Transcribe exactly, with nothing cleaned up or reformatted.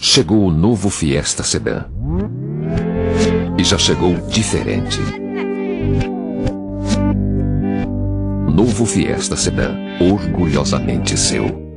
Chegou o novo Fiesta Sedan. E já chegou diferente. Novo Fiesta Sedan, orgulhosamente seu.